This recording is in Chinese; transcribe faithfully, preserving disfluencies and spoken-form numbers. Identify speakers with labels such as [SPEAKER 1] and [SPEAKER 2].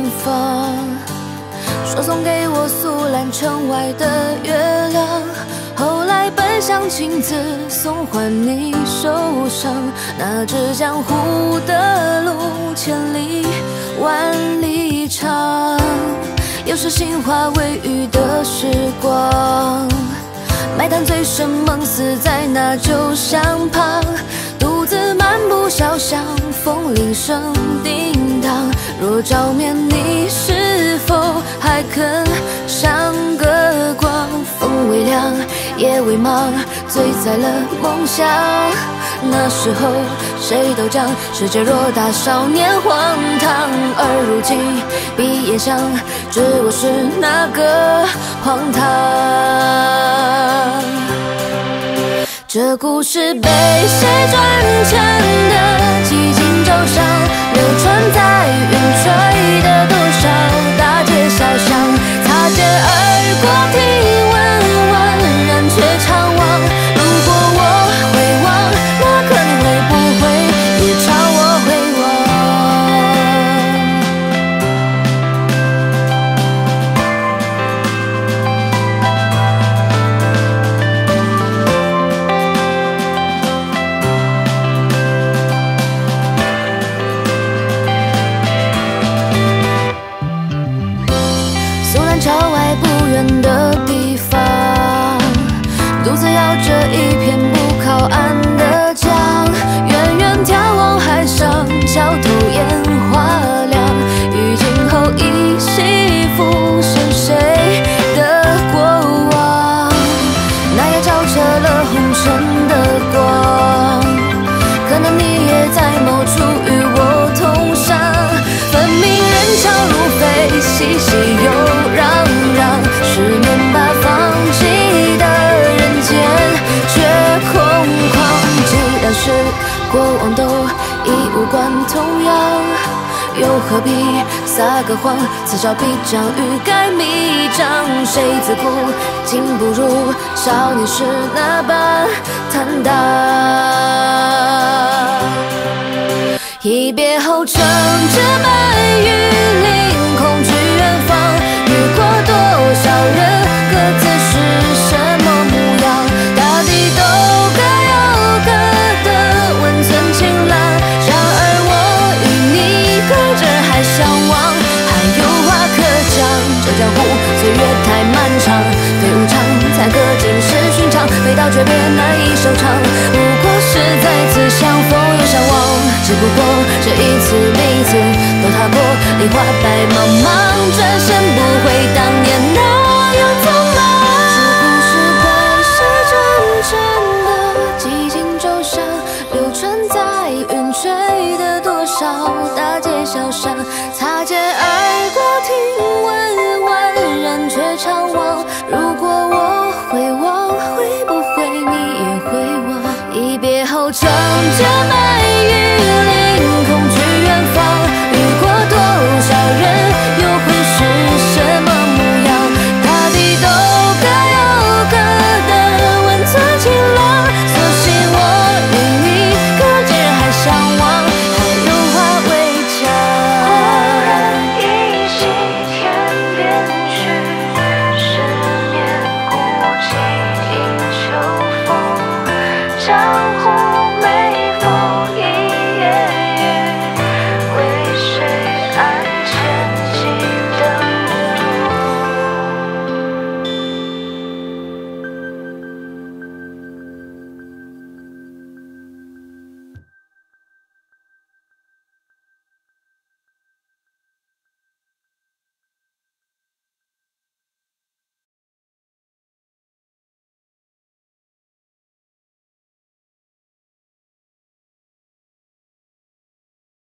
[SPEAKER 1] 方，说送给我苏兰城外的月亮。后来本想亲自送还你手上，那只江湖的路千里万里长。有时心化为雨的时光，埋单醉生梦死在那酒香旁，独自漫步小巷，风铃声叮当。若照面，你是否还肯赏个光？风微凉，夜微茫，醉在了梦乡。那时候谁都讲世界偌大，少年荒唐。而如今闭眼想，知我是那个荒唐。这故事被谁转成的几经舟上，流传在云吹的多少大街小巷，擦肩而过，听闻宛然却怅惘。如果我回望，那刻你会不会也朝我回望？郊外不远的地方，独自摇着一片不靠岸的桨，远远眺望海上，桥头烟花亮。于今后依稀浮现谁的过往，那夜照彻了红尘的光，可能你也在某处与我同上。分明人潮如飞，熙熙又攘攘，十面八方记得人间却空旷。既然是过往都已无关痛痒，又何必撒个谎？此招必将欲盖弥彰。谁自古竟不如少年时那般坦荡？一别后乘着白云凌空去远方，遇过多少人，各自是什么模样？大抵都各有各的温存情郎。然而我与你隔着海相望，还有话可讲。这江湖岁月太漫长，非无常才可尽是寻常，非到诀别难以收场。不过是再次相逢又相望，只不过这一次每一次都踏过梨花白茫茫，转身不回当年那